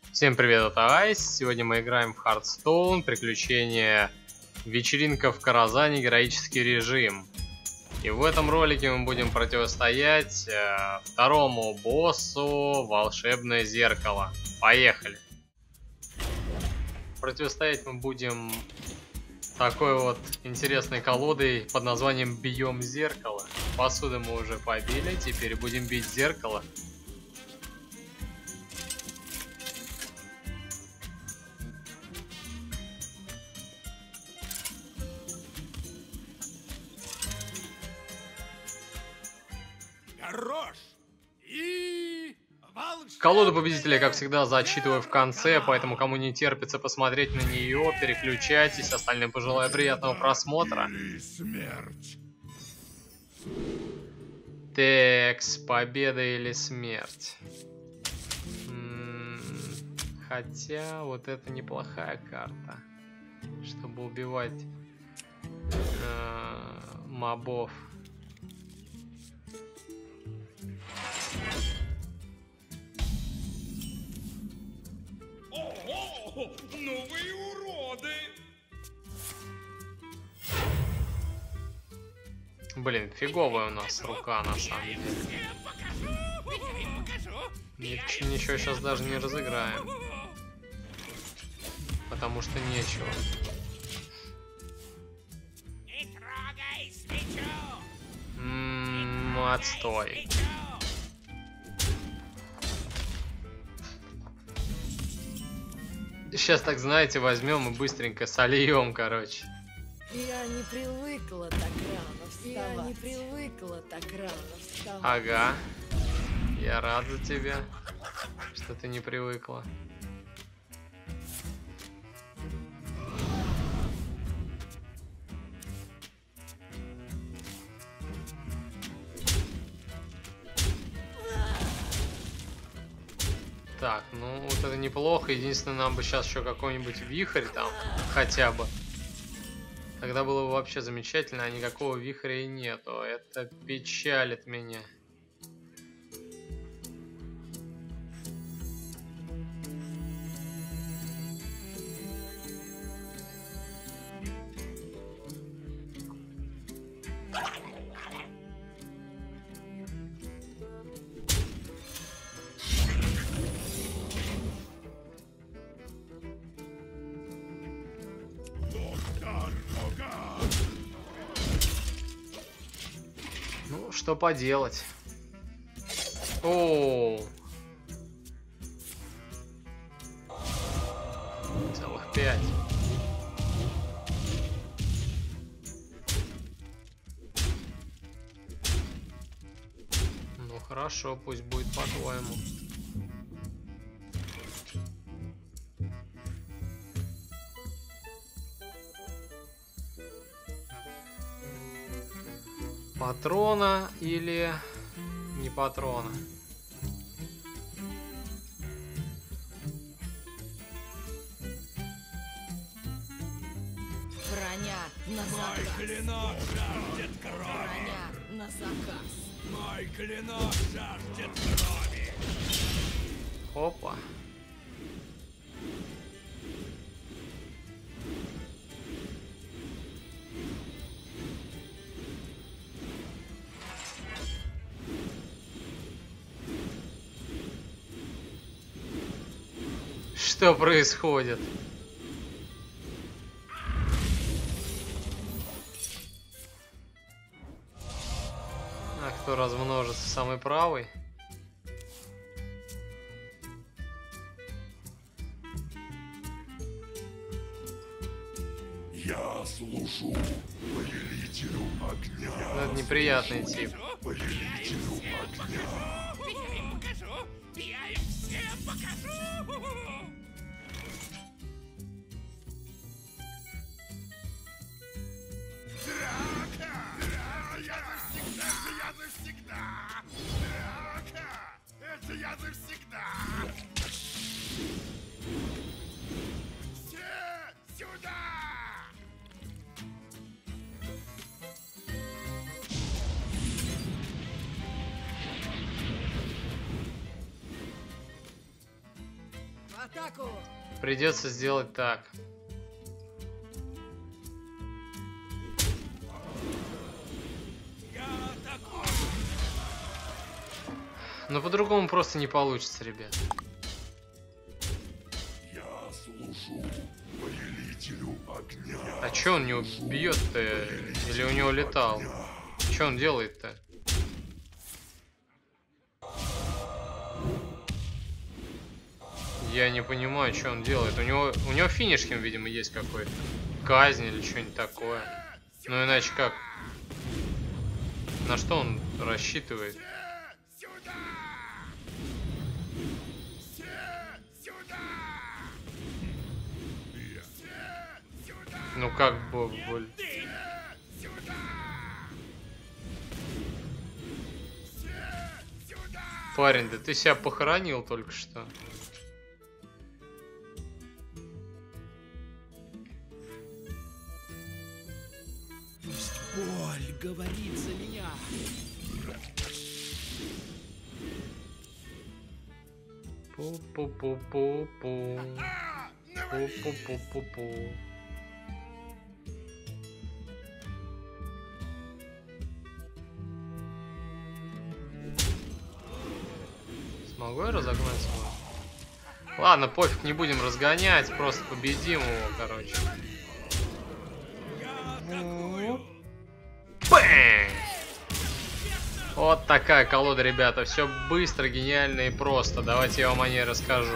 Всем привет, это Айс. Сегодня мы играем в Hearthstone, приключения, вечеринка в Каразане, героический режим. И в этом ролике мы будем противостоять второму боссу волшебное зеркало. Поехали! Противостоять мы будем такой вот интересной колодой под названием Биом Зеркало. Посуду мы уже побили, теперь будем бить зеркало. Колоду победителя, как всегда, зачитываю в конце, поэтому кому не терпится посмотреть на нее, переключайтесь, остальным пожелаю приятного просмотра. Текс, победа или смерть. Хотя вот это неплохая карта, чтобы убивать мобов. Ну вы уроды! Блин, фиговая у нас рука на самом деле. Ничего сейчас даже не разыграем. Потому что нечего. Отстой. Сейчас, так знаете, возьмем и быстренько сольем, короче. Я не привыкла так рано вставать. Я не привыкла так рано вставать. Ага. Я рад за тебя, что ты не привыкла. Так, ну вот это неплохо. Единственное, нам бы сейчас еще какой-нибудь вихрь там, хотя бы. Тогда было бы вообще замечательно, а никакого вихря и нету. Это печалит меня. Ну, что поделать. О, целых 5. Ну хорошо, пусть будет по-твоему. Патрона или не патрона? Броня на заказ. Мой клинок жаждет крови! Броня на заказ. Мой клинок жаждет крови! Опа. Что происходит? А кто размножится? Самый правый? Я служу повелителю огня. Это неприятный тип. Повелителю огня. Я им покажу! Я им всем покажу! Драка! Я навсегда! Драка! Это я навсегда! Все сюда! атаку! Придется сделать так. Но по-другому просто не получится, ребят. Я служу повелителю огня. А чё он не убьет-то? Или у него летал? Чё он делает-то? Я не понимаю, что он делает. У него финишкин, видимо, есть какой-то. Казнь или что-нибудь такое. Ну иначе как? На что он рассчитывает? Ну как бы... Парень, да ты себя похоронил только что. Пусть боль говорит за меня. Пу-пу-пу-пу-пу. Пу-пу-пу-пу-пу. Смогу я разогнать его? Ладно, пофиг, не будем разгонять, просто победим его, короче. Бэнг! Вот такая колода, ребята. Все быстро, гениально и просто. Давайте я вам о ней расскажу.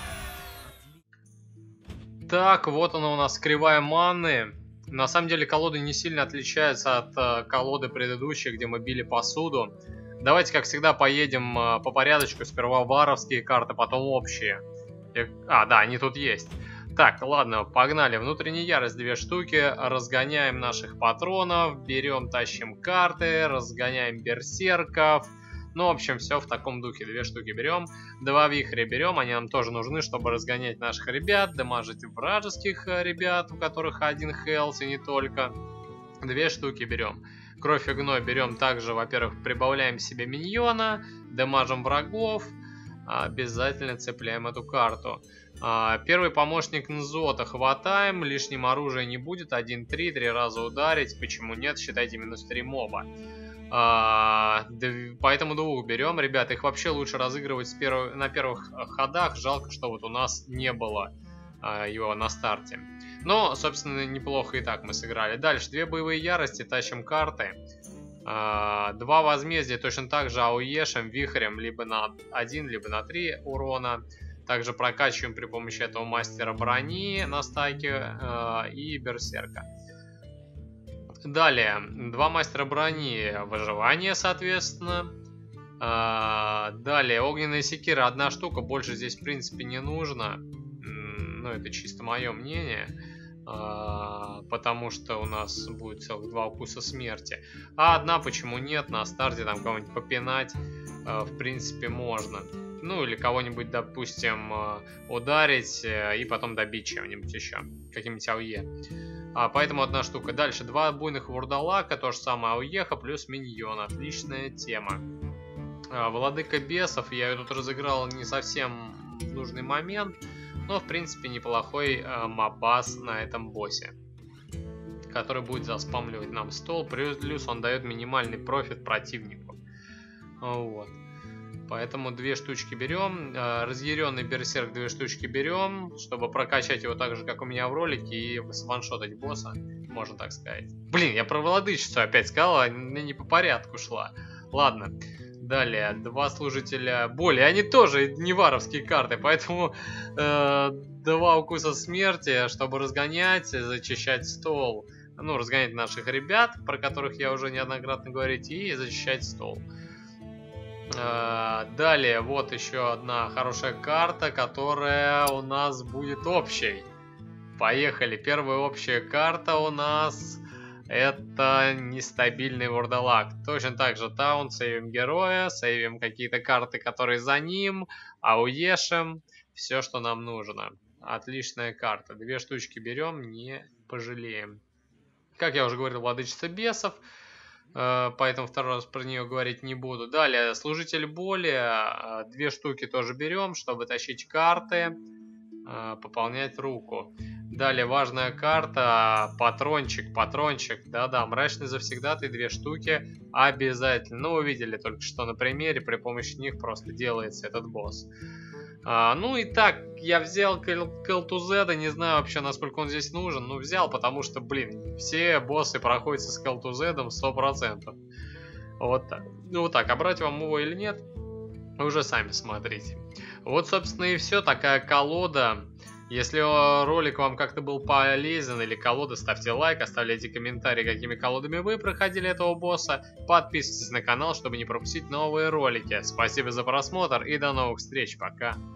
Так, вот она у нас, кривая маны. На самом деле колода не сильно отличается от колоды предыдущей, где мы били посуду. Давайте, как всегда, поедем по порядочку. Сперва варовские карты, потом общие. Да, они тут есть. Так, ладно, погнали. Внутренняя ярость 2 штуки. Разгоняем наших патронов. Берем, тащим карты. Разгоняем берсерков. Ну, в общем, все в таком духе. 2 штуки берем. 2 вихря берем. Они нам тоже нужны, чтобы разгонять наших ребят. Дамажить вражеских ребят, у которых 1 хелс и не только. 2 штуки берем. Кровь и гной берем также. Во-первых, прибавляем себе миньона. Дамажим врагов. Обязательно цепляем эту карту. Первый помощник Нзота хватаем. Лишним оружия не будет. 1-3, 3 раза ударить. Почему нет? Считайте минус 3 моба. Поэтому 2 берем. Ребята, их вообще лучше разыгрывать на первых ходах. Жалко, что вот у нас не было его на старте. Но, собственно, неплохо и так мы сыграли. Дальше 2 боевые ярости. Тащим карты. 2 возмездия точно так же ауешем, вихрем, либо на 1, либо на 3 урона. Также прокачиваем при помощи этого мастера брони на стайке и берсерка. Далее, 2 мастера брони, выживание, соответственно. Далее, огненная секира, 1 штука, больше здесь в принципе не нужно. Ну, это чисто мое мнение. Потому что у нас будет целых 2 укуса смерти. А 1 почему нет? На старте там кого-нибудь попинать в принципе можно. Ну или кого-нибудь, допустим, ударить и потом добить чем-нибудь еще. Каким-нибудь АОЕ. Поэтому 1 штука. Дальше 2 буйных вурдалака, то же самое АОЕха плюс миньон. Отличная тема. Владыка бесов. Я ее тут разыграл не совсем в нужный момент. Но, в принципе, неплохой мобас на этом боссе, который будет заспамливать нам стол. Плюс он дает минимальный профит противнику. Вот. Поэтому 2 штучки берем. Разъяренный берсерк 2 штучки берем, чтобы прокачать его так же, как у меня в ролике, и сваншотать босса, можно так сказать. Блин, я про владычицу опять сказал, а не по порядку шла. Ладно. Далее, 2 служителя боли. Они тоже не варовские карты, поэтому 2 укуса смерти, чтобы разгонять, зачищать стол. Ну, разгонять наших ребят, про которых я уже неоднократно говорил, и зачищать стол. Далее, вот еще одна хорошая карта, которая у нас будет общей. Поехали. Первая общая карта у нас... Это нестабильный вурдалак. Точно так же таун, сейвим героя, сейвим какие-то карты, которые за ним, ауешем, все, что нам нужно. Отличная карта. 2 штучки берем, не пожалеем. Как я уже говорил, владычица бесов, поэтому второй раз про нее говорить не буду. Далее, служитель боли, 2 штуки тоже берем, чтобы тащить карты. пополнять руку. Далее важная карта, патрончик, да-да, мрачный завсегдатый, 2 штуки обязательно. Ну, вы видели только что на примере, при помощи них просто делается этот босс. Ну и так, я взял Келтузеда, не знаю вообще, насколько он здесь нужен, но взял, потому что, блин, все боссы проходятся с Келтузедом 100%. Вот так. Ну так, а брать вам его или нет, вы уже сами смотрите. Вот, собственно, и все, такая колода. Если ролик вам как-то был полезен или колода, ставьте лайк, оставляйте комментарии, какими колодами вы проходили этого босса. Подписывайтесь на канал, чтобы не пропустить новые ролики. Спасибо за просмотр и до новых встреч, пока.